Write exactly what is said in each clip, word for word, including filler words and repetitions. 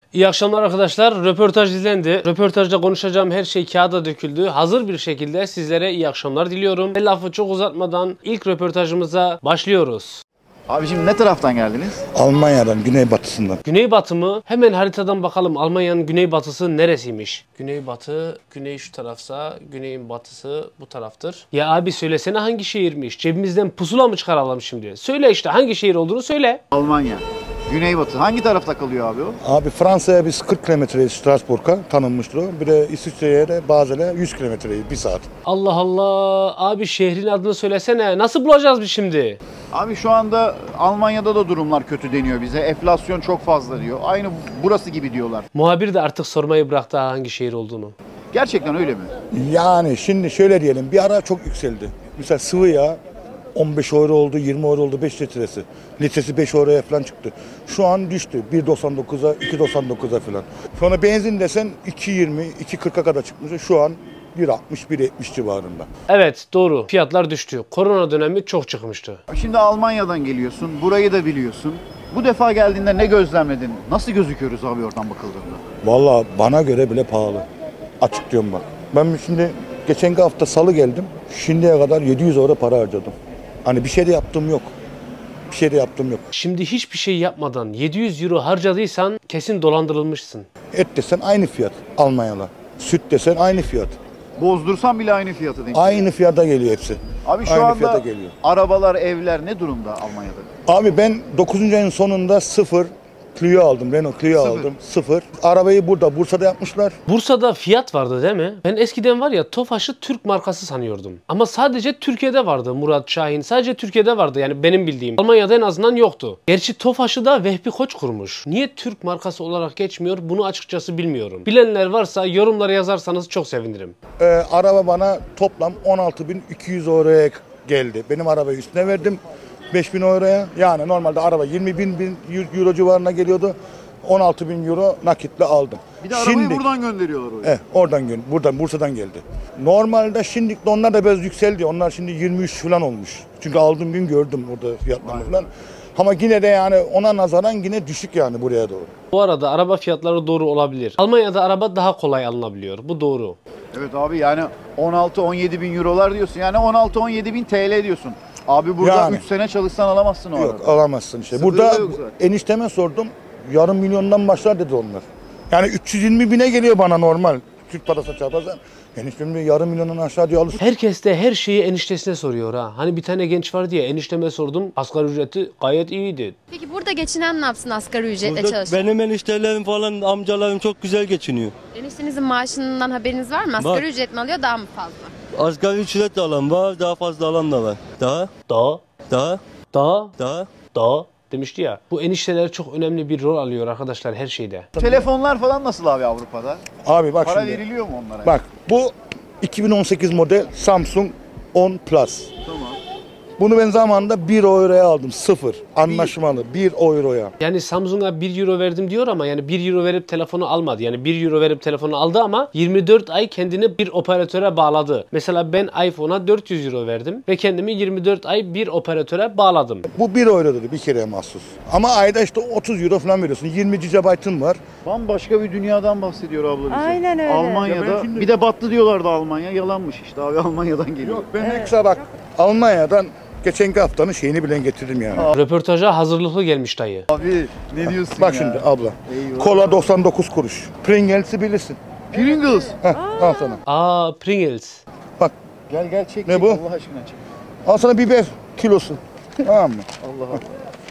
İyi akşamlar arkadaşlar. Röportaj izlendi. Röportajda konuşacağım her şey kağıda döküldü. Hazır bir şekilde sizlere iyi akşamlar diliyorum. Ve lafı çok uzatmadan ilk röportajımıza başlıyoruz. Abicim ne taraftan geldiniz? Almanya'dan, güneybatısından. Güneybatı mı? Hemen haritadan bakalım Almanya'nın güneybatısı neresiymiş? Güneybatı, güney şu tarafsa, güneyin batısı bu taraftır. Ya abi söylesene hangi şehirmiş? Cebimizden pusula mı çıkaralım şimdi? Söyle işte hangi şehir olduğunu söyle. Almanya. Güneybatı. Hangi tarafta kalıyor abi o? Abi Fransa'ya biz kırk kilometreyiz, Strasbourg'a tanınmıştır o. Bir de İsviçre'ye de Basel'e yüz kilometreyiz, bir saat. Allah Allah. Abi şehrin adını söylesene. Nasıl bulacağız biz şimdi? Abi şu anda Almanya'da da durumlar kötü deniyor bize. Enflasyon çok fazla diyor. Aynı burası gibi diyorlar. Muhabir de artık sormayı bıraktı hangi şehir olduğunu. Gerçekten öyle mi? Yani şimdi şöyle diyelim, bir ara çok yükseldi. Mesela sıvı yağ on beş euro oldu, yirmi euro oldu beş litresi. Litresi beş euroya falan çıktı. Şu an düştü bir doksan dokuza, iki doksan dokuza falan. Sonra benzin desen iki yirmi, iki kırka kadar çıkmış. Şu an bir altmış, bir yetmiş civarında. Evet doğru. Fiyatlar düştü. Korona dönemi çok çıkmıştı. Şimdi Almanya'dan geliyorsun. Burayı da biliyorsun. Bu defa geldiğinde ne gözlemledin? Nasıl gözüküyoruz abi oradan bakıldığında? Vallahi bana göre bile pahalı. Açık diyorum bak. Ben şimdi geçen hafta salı geldim. Şimdiye kadar yedi yüz euro para harcadım. Hani bir şey de yaptığım yok. Bir şey de yaptığım yok. Şimdi hiçbir şey yapmadan yedi yüz euro harcadıysan kesin dolandırılmışsın. Et desen aynı fiyat Almanya'la. Süt desen aynı fiyat. Bozdursan bile aynı fiyatı denk. Aynı fiyata geliyor hepsi. Abi şu aynı anda fiyata geliyor. arabalar, evler ne durumda Almanya'da? Abi ben dokuzuncu ayın sonunda sıfır Clio aldım. Renault Clio Sıfır. aldım. Sıfır. Arabayı burada Bursa'da yapmışlar. Bursa'da Fiat vardı değil mi? Ben eskiden var ya Tofaş'ı Türk markası sanıyordum. Ama sadece Türkiye'de vardı Murat Şahin. Sadece Türkiye'de vardı yani benim bildiğim. Almanya'da en azından yoktu. Gerçi Tofaş'ı da Vehbi Koç kurmuş. Niye Türk markası olarak geçmiyor bunu açıkçası bilmiyorum. Bilenler varsa yorumlara yazarsanız çok sevinirim. Ee, araba bana toplam on altı bin iki yüz euroya geldi. Benim arabayı üstüne verdim. beş bin euroya. Yani normalde araba yirmi bin euro civarına geliyordu. on altı bin euro nakitle aldım. Bir de arabayı Şimdi, buradan gönderiyorlar oraya. Evet, oradan gö buradan Bursa'dan geldi. Normalde şimdi onlar da biraz yükseldi. Onlar şimdi yirmi üç falan olmuş. Çünkü aldığım gün gördüm orada fiyatlarını falan. Ama yine de yani ona nazaran yine düşük yani buraya doğru. Bu arada araba fiyatları doğru olabilir. Almanya'da araba daha kolay alınabiliyor. Bu doğru. Evet abi yani on altı on yedi bin eurolar diyorsun. Yani on altı on yedi bin T L diyorsun. Abi burada Yani. üç sene çalışsan alamazsın o Yok arada. alamazsın işte. Sıfırı Burada da yok zaten. enişteme sordum. Yarım milyondan başlar dedi onlar. Yani üç yüz yirmi bine geliyor bana normal. Türk parası çarparsan. Eniştem diyor yarım milyondan aşağı diyor alırsın. Herkes de her şeyi eniştesine soruyor ha. Hani bir tane genç var diye enişteme sordum. Asgari ücreti gayet iyiydi. Peki burada geçinen ne yapsın asgari ücretle Burada çalışan? benim eniştelerim falan amcalarım çok güzel geçiniyor. Eniştenizin maaşından haberiniz var mı? Asgari Var. ücret mi alıyor daha mı fazla? Asgari ücret de alan var, daha fazla alan da var. Daha, Daha, daha, daha, daha. daha demişti ya. Bu enişteler çok önemli bir rol alıyor arkadaşlar her şeyde. Telefonlar falan nasıl abi Avrupa'da? Abi bak Para şimdi. veriliyor mu onlara? Bak bu iki bin on sekiz model Samsung on Plus. Tamam. Bunu ben zamanında bir euroya aldım. Sıfır. Anlaşmalı. bir euroya. Yani Samsung'a bir euro verdim diyor ama yani bir euro verip telefonu almadı. Yani bir euro verip telefonu aldı ama yirmi dört ay kendini bir operatöre bağladı. Mesela ben iPhone'a dört yüz euro verdim ve kendimi yirmi dört ay bir operatöre bağladım. Bu bir euro dedi bir kereye mahsus. Ama ayda işte otuz euro falan veriyorsun. yirmi gigabaytın var. Bambaşka bir dünyadan bahsediyor abla bize. Aynen öyle. Almanya'da Ya ben şimdi- bir de battı diyorlardı Almanya. Yalanmış işte abi Almanya'dan geliyor. Yok ben ekstra bak Almanya'dan geçenki haftanın şeyini bilen getirdim yani. Röportaja hazırlıklı gelmiş dayı. Abi ne diyorsun Bak ya? şimdi abla. Eyvah. Kola doksan dokuz kuruş. Pringles'i bilirsin. Pringles. Heh, al sana. Aa Pringles. Bak Gel gel çek Ne çek bu? Allah aşkına çek. al sana biber kilosu. Tamam mı? Allah Allah.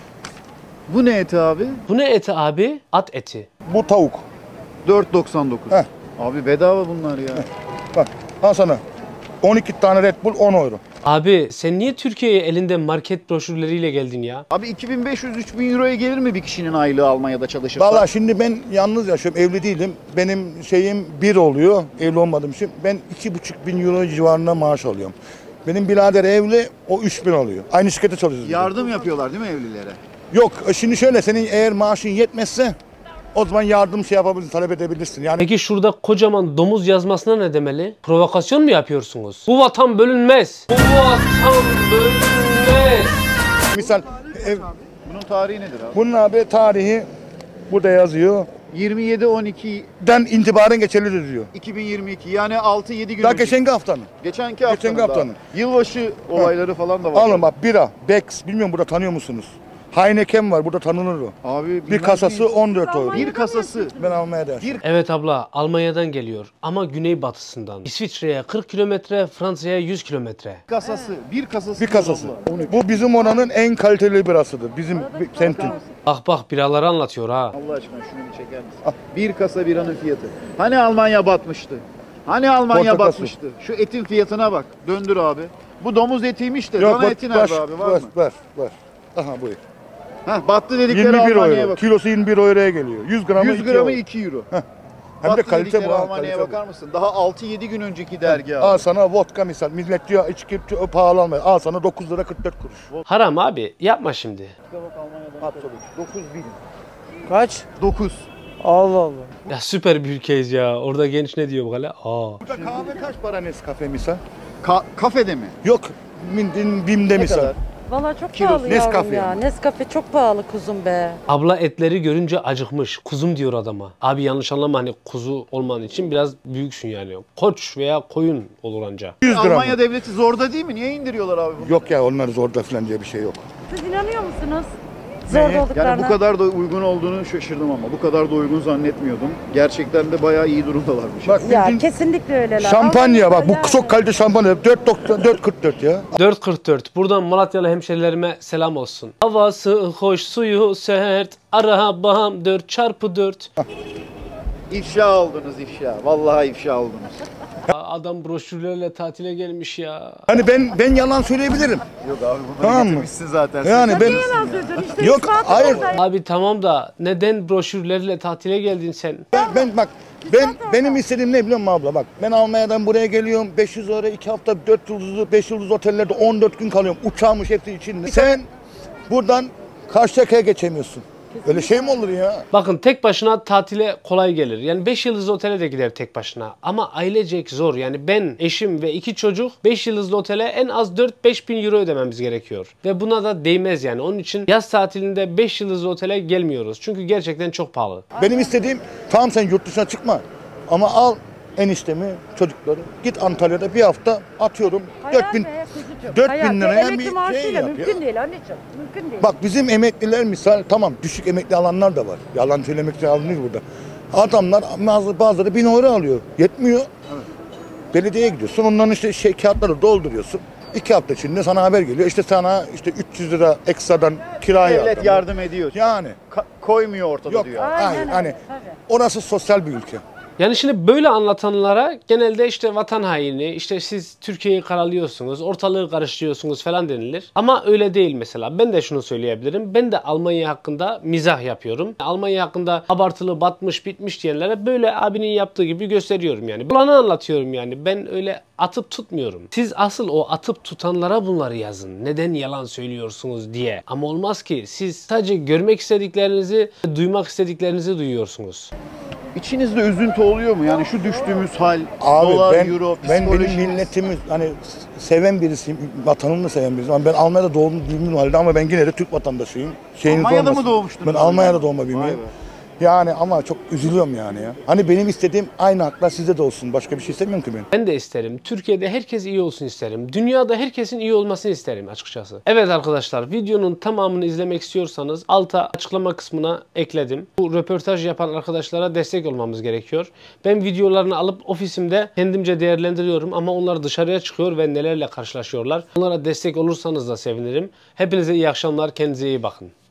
Bu ne eti abi? Bu ne eti abi? At eti. Bu tavuk. dört doksan dokuz. Heh. Abi bedava bunlar ya. Bak al sana. on iki tane Red Bull on euro. Abi sen niye Türkiye'ye elinde market broşürleriyle geldin ya? Abi iki bin beş yüz üç bin euroya gelir mi bir kişinin aylığı Almanya'da çalışırsa? Valla şimdi ben yalnız yaşıyorum, evli değilim. Benim şeyim bir oluyor, evli olmadığım için. Ben iki buçuk bin euro civarında maaş alıyorum. Benim birader evli, o üç bin alıyor. Aynı şirkette çalışıyoruz. Yardım yapıyorlar değil mi evlilere? Yok, şimdi şöyle, senin eğer maaşın yetmezse o zaman yardım şey yapabilirsin, talep edebilirsin. Yani Peki şurada kocaman domuz yazmasına ne demeli? Provokasyon mu yapıyorsunuz? Bu vatan bölünmez. Bu vatan bölünmez. misal ev, Bunun tarihi nedir abi? bunun abi tarihi burada yazıyor. yirmi yedi on iki Den itibaren geçerlidir diyor. iki bin yirmi iki yani altı yedi gün Daha önce. geçenki haftanın. Geçenki haftanın. Geçenki haftanın. daha. Yılbaşı olayları falan da var. Alın bak bira, Bex, bilmiyorum burada tanıyor musunuz? Heineken var, burada tanınır o. Abi Bir bilmez kasası miyiz? on dört euro. Bir kasası. Ben almaya değer. Bir Evet abla, Almanya'dan geliyor ama güneybatısından. İsviçre'ye kırk kilometre, Fransa'ya yüz kilometre. kasası. Bir kasası. Bir kasası. abla. Bu bizim oranın en kaliteli birasıdır. Bizim semtin. Bak bak biraları anlatıyor ha. Allah aşkına şunu bir çeker misin? Bir kasa biranın fiyatı. Hani Almanya batmıştı? Hani Almanya Portakası. batmıştı? Şu etin fiyatına bak. Döndür abi. Bu domuz etiymiş de. Yok, Dana bak, eti nerede ver, abi? Var ver, mı? ver, ver. Aha buyur. Heh, battı dedikleri yirmi bir Almanya'ya euro. bak. Kilosu yirmi bir euroya geliyor. yüz gramı yüz iki gramı euro. iki euro. Hem de Battı kalite dedikleri bu. ha, Almanya'ya kalite bu. bakar mısın? Daha altı yedi gün önceki dergi abi. Al sana vodka misal. Millet diyor içki pahalı almıyor. Al sana dokuz lira kırk dört kuruş. Haram abi, yapma şimdi. Absolut. dokuz bin. Kaç? dokuz. Allah Allah. Ya süper bir ülkeyiz ya. Orada genç ne diyor bakalım? Aa. Burada kahve kaç para Nescafe misal? Ka- kafede mi? Yok. Min- Bim'de Ne misal. kadar? Valla çok Kilo pahalı Nescafe yavrum ya. ama. Nescafe çok pahalı kuzum be. Abla etleri görünce acıkmış. Kuzum diyor adama. Abi yanlış anlama, hani kuzu olman için biraz büyüksün yani. Koç veya koyun olur anca. yüz gram. Almanya devleti zorda değil mi? Niye indiriyorlar abi bunu? Yok ya onlar zorda falan diye bir şey yok. Siz inanıyor musunuz? Neye? Zor olduklarına. Yani bu kadar da uygun olduğunu şaşırdım ama. Bu kadar da uygun zannetmiyordum. Gerçekten de bayağı iyi durumdalarmış. Bak Ya bildiğin kesinlikle öyleler. şampanya bak Almanya'da bu çok kalite şampanya. dört kırk dört ya. dört kırk dört. Buradan Malatyalı hemşerilerime selam olsun. Havası hoş, suyu sert. Arabam dört çarpı dört. İfşa oldunuz ifşa. Vallahi ifşa oldunuz. Ya adam broşürlerle tatile gelmiş ya. Hani ben ben yalan söyleyebilirim. Yok abi bunları Tamam mı? getirmişsin zaten. Yani ben İşte yok ispatı hayır. orada. Abi tamam da neden broşürlerle tatile geldin sen? Ben, ben bak ben benim istediğim ne biliyor musun abla bak ben Almanya'dan buraya geliyorum beş yüz euro iki hafta dört yıldızlı beş yıldızlı otellerde on dört gün kalıyorum uçağmış hepsi içinde. Sen buradan Karşıyaka'ya geçemiyorsun. Öyle şey mi olur ya? Bakın tek başına tatile kolay gelir. Yani beş yıldızlı otele de gider tek başına. Ama ailecek zor. Yani ben, eşim ve iki çocuk beş yıldızlı otele en az dört beş bin euro ödememiz gerekiyor. Ve buna da değmez yani. Onun için yaz tatilinde beş yıldızlı otele gelmiyoruz. Çünkü gerçekten çok pahalı. Benim istediğim tamam sen yurt dışına çıkma ama al eniştemi çocukları git Antalya'da bir hafta atıyorum dört bin Hayal be kuzucuğum. dört Hayal. bin liraya Emekli bir şey maaşıyla yap mümkün ya. değil anneciğim. Mümkün değil. Bak bizim emekliler misal tamam düşük emekli alanlar da var. Yalan söylemek alınır burada. Adamlar bazı, bazıları bin euro alıyor. Yetmiyor. Belediyeye gidiyorsun. Onların işte şey kağıtları dolduruyorsun. İki hafta içinde sana haber geliyor. İşte sana işte üç yüz lira ekstradan kiraya Devlet yardım ediyor. Yani. Ka- koymuyor ortada Yok. diyor. Aynen Hayır, öyle, hani tabii. orası sosyal bir ülke. Yani şimdi böyle anlatanlara genelde işte vatan haini, işte siz Türkiye'yi karalıyorsunuz, ortalığı karıştırıyorsunuz falan denilir. Ama öyle değil mesela. Ben de şunu söyleyebilirim. Ben de Almanya hakkında mizah yapıyorum. Almanya hakkında abartılı, batmış, bitmiş diyenlere böyle abinin yaptığı gibi gösteriyorum yani. Olanı anlatıyorum yani. Ben öyle atıp tutmuyorum. Siz asıl o atıp tutanlara bunları yazın. Neden yalan söylüyorsunuz diye. Ama olmaz ki. Siz sadece görmek istediklerinizi, duymak istediklerinizi duyuyorsunuz. İçinizde üzüntü oluyor mu? Yani şu düştüğümüz hal, Abi dolar, ben, euro, ben benim psikolojiniz. milletimi hani seven birisiyim, vatanımı da seven birisiyim. Ben Almanya'da doğdum büyüdüm halde ama ben yine de Türk vatandaşıyım. Şeyiniz Almanya'da olmasın. mı doğmuştun? Ben Almanya'da doğma Vay büyümeyim. be. Yani ama çok üzülüyorum yani ya. Hani benim istediğim aynı haklar sizde de olsun. Başka bir şey istemiyorum ki ben. Ben de isterim. Türkiye'de herkes iyi olsun isterim. Dünyada herkesin iyi olmasını isterim açıkçası. Evet arkadaşlar, videonun tamamını izlemek istiyorsanız alta açıklama kısmına ekledim. Bu röportaj yapan arkadaşlara destek olmamız gerekiyor. Ben videolarını alıp ofisimde kendimce değerlendiriyorum ama onlar dışarıya çıkıyor ve nelerle karşılaşıyorlar. Onlara destek olursanız da sevinirim. Hepinize iyi akşamlar. Kendinize iyi bakın.